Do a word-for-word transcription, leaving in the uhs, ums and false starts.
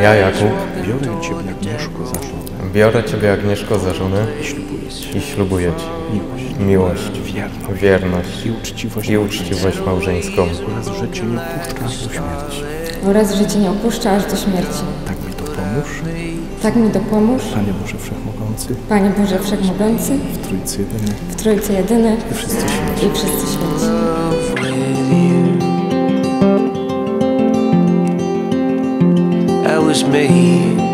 Ja, Jakub, biorę Ciebie, Agnieszko, za żonę biorę Ciebie, Agnieszko, za żonę i ślubuję Ci i ślubuję Ci miłość, miłość, wierność, wierność i uczciwość, i uczciwość małżeńską. oraz że Cię nie opuszczę aż do śmierci. oraz że Cię nie opuszczę aż do śmierci. Tak mi dopomóż, Tak mi dopomóż, Panie Boże Wszechmogący, Panie Boże Wszechmogący, w Trójcy Jedyny w Trójcy Jedyny i wszyscy święci. i wszyscy święci. I was made